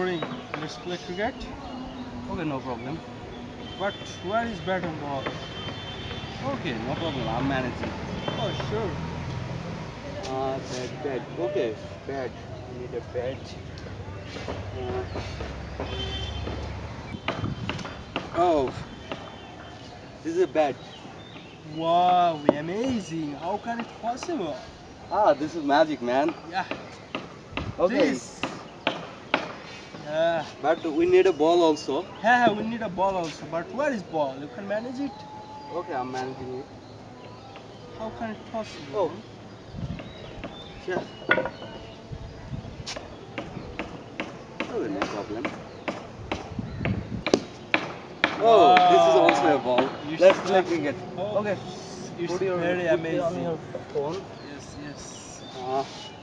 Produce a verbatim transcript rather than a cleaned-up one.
boring. Let's play cricket. Okay, no problem. But where is bat and ball? Okay, no problem. I'm managing. Oh, sure. Uh, bed, bed. Okay, bed. I need a bed. Uh, oh, this is a bed. Wow, amazing. How can it possible? Ah, this is magic, man. Yeah, Okay, please. Yeah. but we need a ball also. Yeah, we need a ball also. But where is ball? You can manage it? Okay, I'm managing it. How can it possible, Oh, man? yeah. Okay, no problem. Oh, this is also a Wow. ball. It's Let's play the, cricket. oh, Okay, it's put your very put it on amazing. your phone. Yes, yes. Uh,